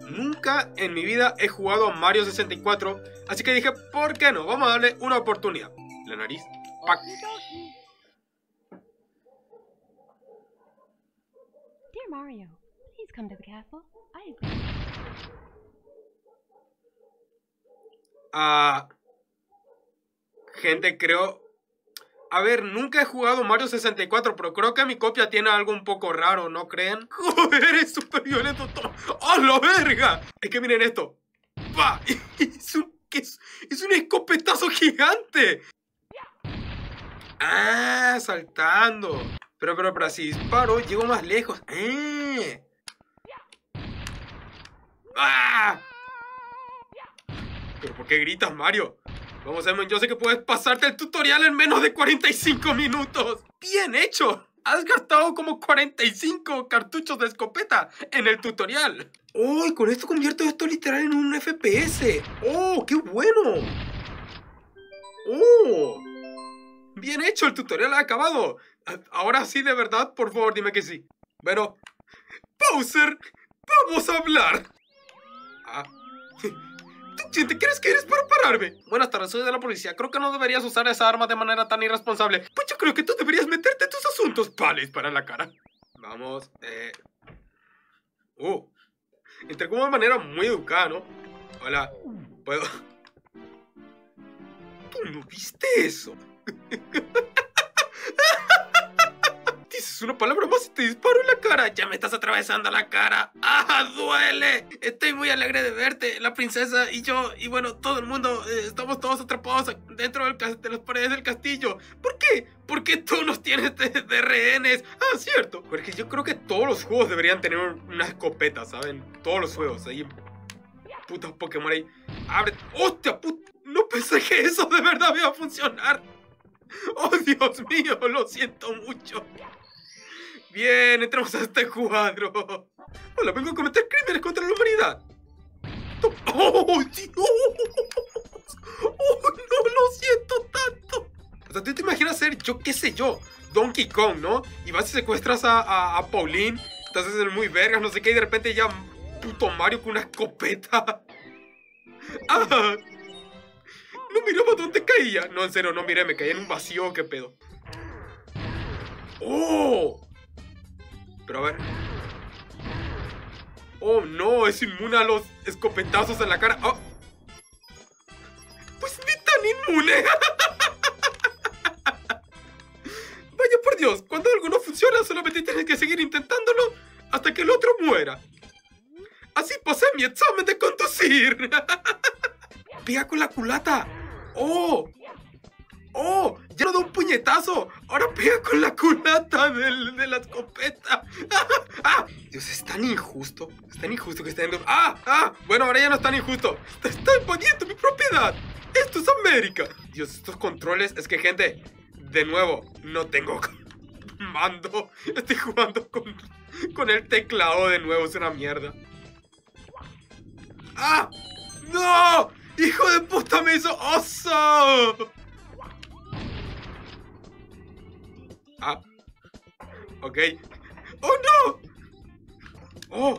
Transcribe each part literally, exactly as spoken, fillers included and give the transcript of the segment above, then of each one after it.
Nunca en mi vida he jugado a Mario sesenta y cuatro, así que dije, ¿por qué no? Vamos a darle una oportunidad. La nariz. ¡Pac! Dear Mario, please come to the castle. I agree. Ah, gente, creo... A ver, nunca he jugado Mario sesenta y cuatro, pero creo que mi copia tiene algo un poco raro, ¿no creen? ¡Joder, es súper violento todo! ¡Oh, la verga! Es que miren esto. ¡Pah! Es un, es, es un escopetazo gigante. ¡Ah! Saltando. Pero, pero, pero, si disparo, llego más lejos. ¡Eh! ¡Ah! ¿Pero por qué gritas, Mario? Vamos, Simon, yo sé que puedes pasarte el tutorial en menos de cuarenta y cinco minutos. ¡Bien hecho! Has gastado como cuarenta y cinco cartuchos de escopeta en el tutorial. ¡Oh! Y con esto convierto esto literal en un F P S. ¡Oh! ¡Qué bueno! ¡Oh! Bien hecho, el tutorial ha acabado. Ahora sí, de verdad, por favor, dime que sí. Bueno, Bowser, vamos a hablar. Ah... ¿Te crees que eres para pararme? Buenas tardes, soy de la policía. Creo que no deberías usar esa arma de manera tan irresponsable. Pues yo creo que tú deberías meterte en tus asuntos. Vale, para la cara. Vamos, eh... Uh, entregó de manera muy educada, ¿no? Hola, ¿puedo...? ¿Tú no viste eso? Dices una palabra más y te disparo en la cara. Ya me estás atravesando la cara. ¡Ah, duele! Estoy muy alegre de verte, la princesa y yo. Y bueno, todo el mundo, eh, estamos todos atrapados dentro del, de las paredes del castillo. ¿Por qué? Porque tú nos tienes de, de rehenes. Ah, cierto. Porque yo creo que todos los juegos deberían tener una escopeta, ¿saben? Todos los juegos. Ahí, putas Pokémon ahí. Abre. ¡Hostia, puta! No pensé que eso de verdad iba a funcionar. ¡Oh, Dios mío! Lo siento mucho. Bien, entramos a este cuadro. Hola, vengo a cometer crímenes contra la humanidad. ¡Oh, Dios! ¡Oh, no lo siento tanto! O sea, tú te imaginas ser, yo qué sé yo, Donkey Kong, ¿no? Y vas y secuestras a, a, a Pauline, estás en el muy vergas, no sé qué, y de repente ya puto Mario con una escopeta. ¡Ah! No miraba dónde caía. No, en serio, no miré, me caí en un vacío, qué pedo. ¡Oh! Pero a ver. Oh no, es inmune a los escopetazos en la cara. Oh. Pues ni tan inmune. Vaya por Dios, cuando algo no funciona solamente tienes que seguir intentándolo hasta que el otro muera. Así pasé mi examen de conducir. Pega con la culata. Oh. ¡Oh! ¡Ya no da un puñetazo! ¡Ahora pega con la culata del, de la escopeta! ¡Ah! ¡Ah! Dios, es tan injusto. Es tan injusto que estén... ¡Ah! ¡Ah! Bueno, ahora ya no es tan injusto. ¡Te está invadiendo mi propiedad! ¡Esto es América! Dios, estos controles... Es que, gente, de nuevo, no tengo mando. Estoy jugando con, con el teclado de nuevo. Es una mierda. ¡Ah! ¡No! ¡Hijo de puta, me hizo oso! Ah, ok. ¡Oh, no! ¡Oh!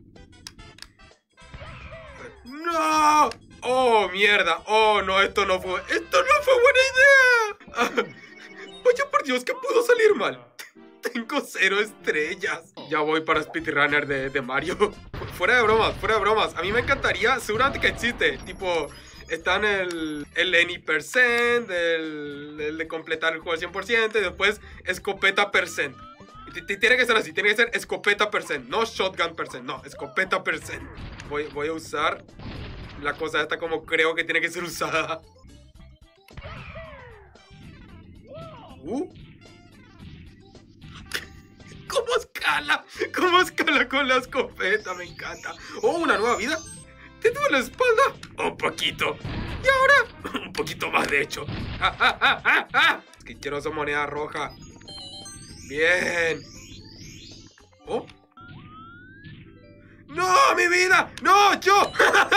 ¡No! ¡Oh, mierda! ¡Oh, no! Esto no fue... ¡Esto no fue buena idea! Ah, vaya por Dios, que pudo salir mal. Tengo cero estrellas. Ya voy para speedrunner de, de Mario. Fuera de bromas, fuera de bromas. A mí me encantaría, seguramente que existe, tipo... Está en el, el any percent, el, el de completar el juego al cien por ciento y después escopeta percent. Tiene que ser así, tiene que ser escopeta percent, no shotgun percent, no, escopeta percent. Voy, voy a usar la cosa esta como creo que tiene que ser usada. Uh. ¿Cómo escala? ¿Cómo escala con la escopeta? Me encanta. Oh, una nueva vida. ¿Te duele la espalda? Un poquito. Y ahora, un poquito más, de hecho. ¡Ah, ah, ah, ah, ah! Es que quiero esa moneda roja. Bien. ¿Oh? ¡No, mi vida! ¡No, yo!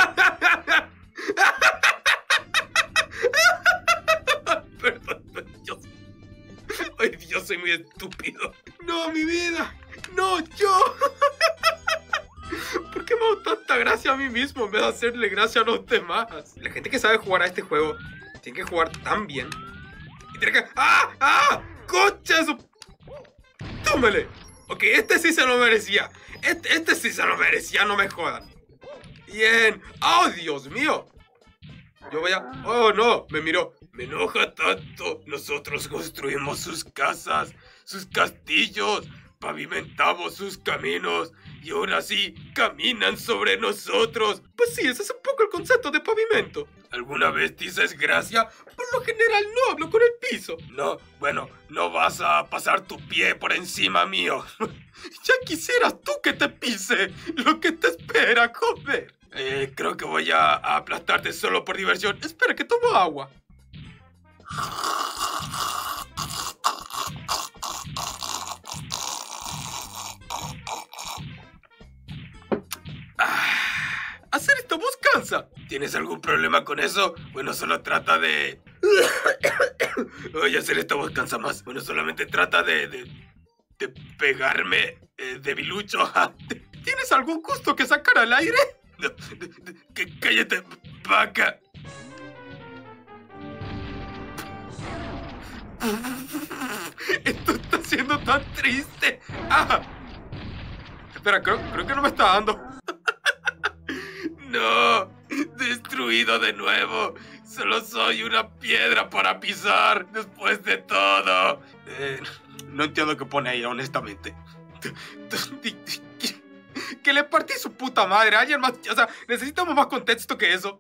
Perdón, Dios. Ay, Dios, soy muy estúpido. ¡No, mi vida! ¡No, yo! ¿Por qué hago tanta gracia a mí mismo en vez de hacerle gracia a los demás. La gente que sabe jugar a este juego tiene que jugar tan bien. Y tiene que... ¡Ah! ¡Ah! ¡Concha su... ¡Tómele! Ok, este sí se lo merecía. Este, este sí se lo merecía, no me jodan. Bien. ¡Oh, Dios mío! Yo voy a... ¡Oh, no! Me miró. Me enoja tanto. Nosotros construimos sus casas, sus castillos, pavimentamos sus caminos y ahora sí caminan sobre nosotros. Pues sí, ese es un poco el concepto de pavimento. ¿Alguna vez dices gracia? Por lo general no hablo con el piso. No, bueno, no vas a pasar tu pie por encima mío. Ya quisieras tú que te pise lo que te espera, joder. Eh, creo que voy a, a aplastarte solo por diversión. Espera, que tomo agua. Ah, hacer esta voz cansa. ¿Tienes algún problema con eso? Bueno, solo trata de... Oye, hacer esta voz cansa más. Bueno, solamente trata de... de, de pegarme eh, debilucho. ¿Tienes algún gusto que sacar al aire? No, de, de, que, cállate, vaca. Esto está siendo tan triste. Ah. Espera, creo, creo que no me está dando. No, destruido de nuevo. Solo soy una piedra para pisar después de todo. Eh, no entiendo qué pone ahí, honestamente. Que le partí su puta madre. Alguien más, o sea, necesitamos más contexto que eso.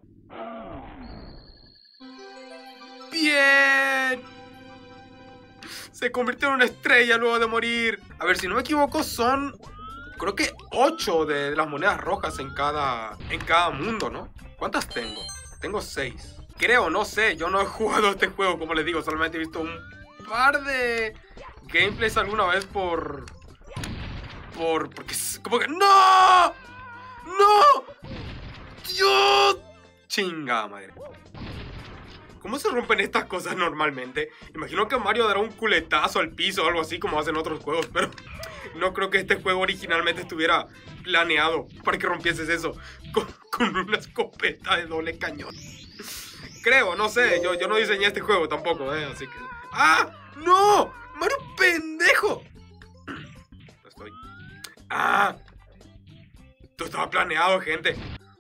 Bien. Se convirtió en una estrella luego de morir. A ver, si no me equivoco, son... creo que ocho de las monedas rojas en cada, en cada mundo, ¿no? ¿Cuántas tengo? Tengo seis. Creo, no sé. Yo no he jugado este juego, como les digo. Solamente he visto un par de gameplays alguna vez por... Por... Porque... Como que... ¡No! ¡No! ¡Dios! Chinga madre. ¿Cómo se rompen estas cosas normalmente? Imagino que Mario dará un culetazo al piso o algo así como hacen otros juegos, pero no creo que este juego originalmente estuviera planeado para que rompieses eso con, con una escopeta de doble cañón. Creo, no sé, yo, yo no diseñé este juego tampoco, ¿eh? Así que... ¡Ah! ¡No! ¡Mario pendejo! No estoy... ¡Ah! Esto estaba planeado, gente.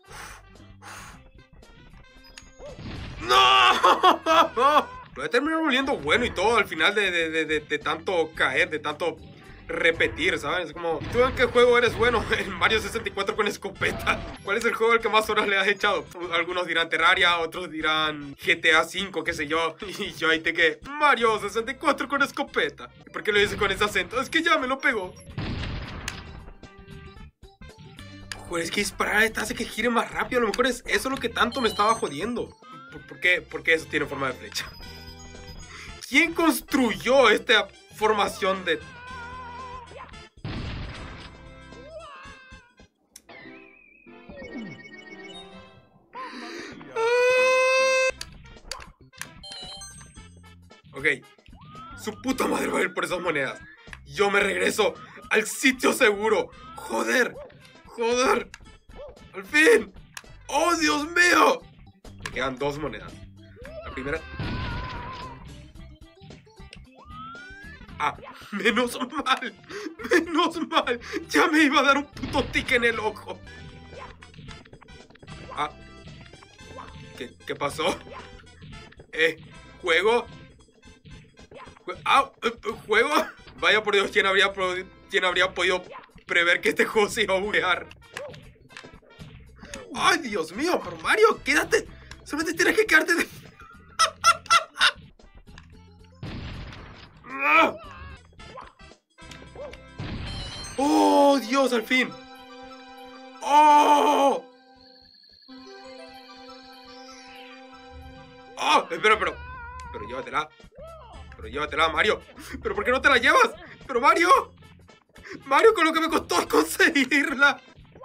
¡No! Voy a terminar volviendo bueno y todo al final de, de, de, de, de tanto caer, de tanto repetir, ¿sabes? Es como, ¿y tú en qué juego eres bueno? En Mario sesenta y cuatro con escopeta. ¿Cuál es el juego al que más horas le has echado? Algunos dirán Terraria, otros dirán G T A cinco, qué sé yo. Y yo ahí te que Mario sesenta y cuatro con escopeta. ¿Por qué lo dices con ese acento? Es que ya me lo pegó. Joder, es que disparar a esta hace que gire más rápido. A lo mejor es eso lo que tanto me estaba jodiendo. ¿Por qué? ¿Por qué eso tiene forma de flecha? ¿Quién construyó esta formación de...? Ok. Su puta madre va a ir por esas monedas. Yo me regreso al sitio seguro. Joder. Joder. Al fin. ¡Oh, Dios mío! Me quedan dos monedas. La primera... Ah, menos mal. Menos mal. Ya me iba a dar un puto tic en el ojo. Ah. ¿Qué, qué pasó? Eh, ¿juego? Ah, ¿juego? Vaya por Dios, ¿quién habría, quién habría podido prever que este juego se iba a buguear? ¡Ay, Dios mío! Pero Mario, quédate. Solamente tienes que quedarte de... ¡Oh, Dios, al fin! ¡Oh! ¡Oh! Espera, pero... Pero llévatela. Pero llévatela, Mario. ¿Pero por qué no te la llevas? ¡Pero Mario! Mario, con lo que me costó conseguirla.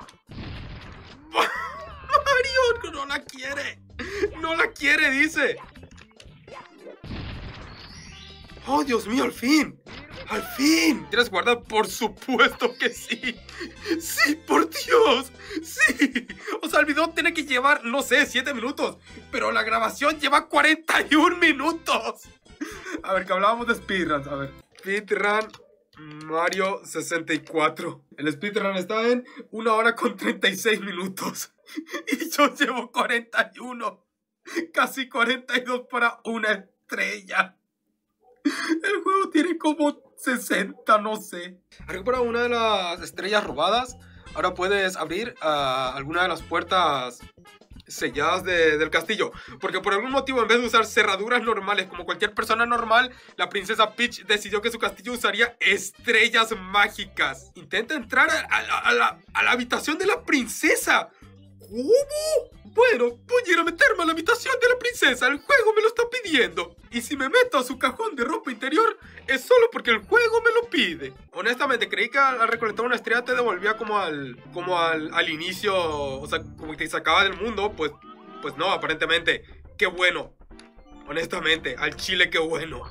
Mario, no la quiere. No la quiere, dice. ¡Oh, Dios mío, al fin! ¡Al fin! ¿Quieres guardar? Por supuesto que sí. ¡Sí, por Dios! ¡Sí! O sea, el video tiene que llevar, no sé, siete minutos. Pero la grabación lleva cuarenta y un minutos. A ver, que hablábamos de speedruns. A ver, speedrun Mario sesenta y cuatro. El speedrun está en una hora con treinta y seis minutos. Y yo llevo cuarenta y uno. Casi cuarenta y dos para una estrella. El juego tiene como sesenta, no sé. Has recuperado una de las estrellas robadas. Ahora puedes abrir uh, alguna de las puertas selladas de, del castillo. Porque por algún motivo, en vez de usar cerraduras normales como cualquier persona normal, la princesa Peach decidió que su castillo usaría estrellas mágicas. Intenta entrar a, a, a, la, a la habitación de la princesa. ¿Cómo? Bueno, voy a ir a meterme a la habitación de la princesa. El juego me lo está pidiendo. Y si me meto a su cajón de ropa interior, es solo porque el juego me lo pide. Honestamente, creí que al recolectar una estrella te devolvía como al como al, al inicio, o sea, como que te sacaba del mundo. Pues, pues no, aparentemente. Qué bueno. Honestamente, al chile qué bueno.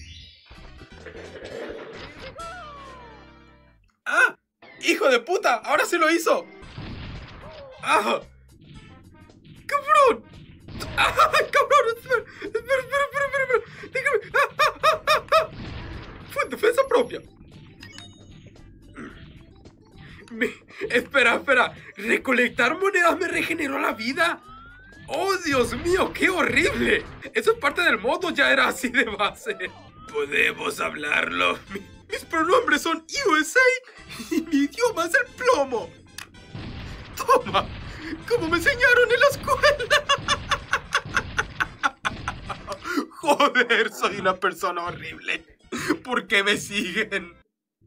¡Ah! ¡Hijo de puta! ¡Ahora sí lo hizo! ¡Ah! ¡Cabrón! ¡Ah, cabrón! Espera, espera, espera, espera, espera. Déjame. ¡Ah, ah, ah, ah, ah! Fue en defensa propia. Me... Espera, espera. ¿Recolectar monedas me regeneró la vida? ¡Oh, Dios mío! ¡Qué horrible! Eso es parte del modo, ya era así de base. ¿Podemos hablarlo? Mi... Mis pronombres son U S A y mi idioma es el plomo. Toma. Como me enseñaron en la escuela. Joder, soy una persona horrible. ¿Por qué me siguen?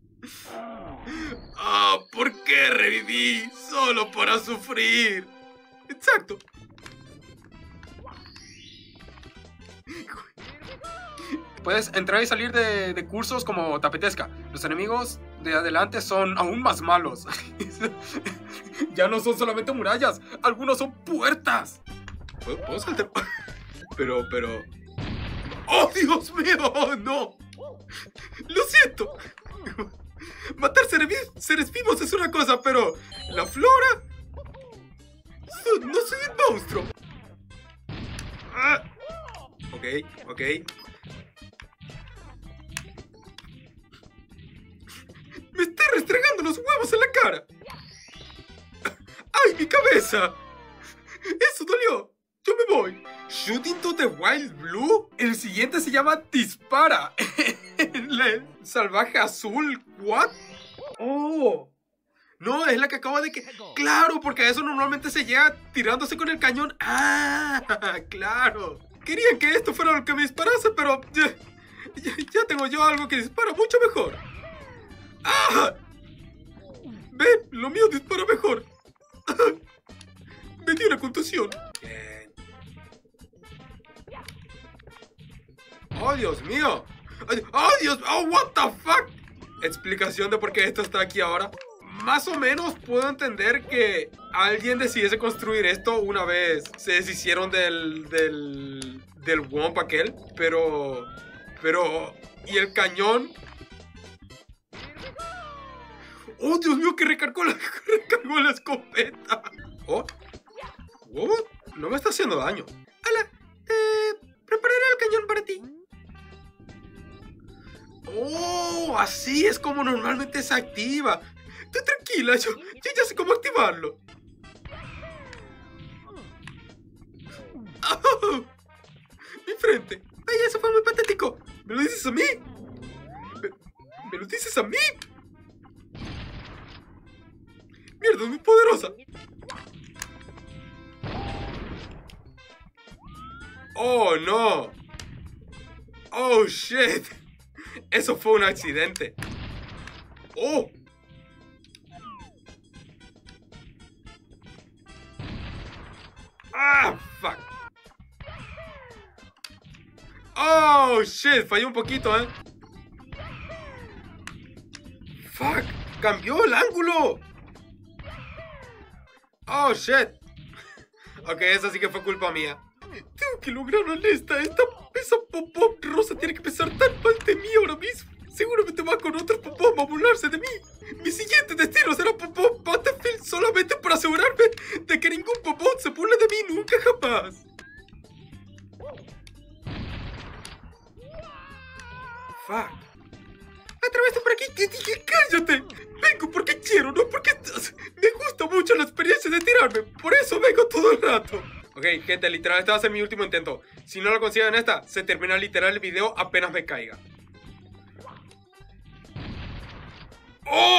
Ah, oh, ¿por qué reviví? Solo para sufrir. Exacto. Puedes entrar y salir de, de cursos como tapetesca. Los enemigos de adelante son aún más malos. Ya no son solamente murallas, algunos son puertas. ¿Puedo, puedo saltar? Pero, pero... ¡Oh, Dios mío! ¡Oh, no! Lo siento. Matar seres, seres vivos es una cosa, pero... la flora... No, no soy un monstruo. Ah. Ok, ok. Me estoy restregando los huevos en la cara. ¡Ay, mi cabeza! ¡Eso dolió! ¡Yo me voy! ¿Shooting to the Wild Blue? El siguiente se llama Dispara. El salvaje azul. ¿What? ¡Oh! No, es la que acaba de que... ¡Claro! Porque a eso normalmente se llega tirándose con el cañón. ¡Ah! ¡Claro! Querían que esto fuera lo que me disparase, pero... Ya, ya, ya tengo yo algo que dispara mucho mejor. ¡Ah! Ven, lo mío dispara mejor. Me dio una contusión. Bien. ¡Oh, Dios mío! ¡Oh, Dios! ¡Oh, what the fuck! Explicación de por qué esto está aquí ahora. Más o menos puedo entender que alguien decidiese construir esto una vez se deshicieron del... del... del Womp aquel. Pero... Pero... ¿y el cañón? ¡Oh, Dios mío! Que recargó la, recargó la escopeta. ¿Oh? ¿What? No me está haciendo daño. Hola, eh, prepararé el cañón para ti. ¡Oh! Así es como normalmente se activa. Tú tranquila, yo, yo ya sé cómo activarlo. ¡Oh! Mi frente. ¡Ay, eso fue muy patético! ¿Me lo dices a mí? ¿Me, me lo dices a mí? ¡Mierda, es muy poderosa! ¡Oh, no! ¡Oh, shit! Eso fue un accidente. ¡Oh! ¡Ah, fuck! ¡Oh, shit! Falló un poquito, ¿eh? ¡Fuck! ¡Cambió el ángulo! ¡Oh, shit! Ok, eso sí que fue culpa mía. Tengo que lograr una lista. Esta, esa pop-up rosa tiene que pensar tan mal de mí ahora mismo. Seguramente va con otros popos a burlarse de mí. Mi siguiente destino será Popó Battlefield solamente para asegurarme de que ningún popó se burle de mí nunca jamás. Fuck. Atraveso por aquí. ¡Cállate! Vengo porque quiero, no porque... Me gusta mucho la experiencia de tirarme. Por eso vengo todo el rato. Ok, gente, literal, este va a ser mi último intento. Si no lo consigo en esta, se termina literal el video apenas me caiga. ¡Oh!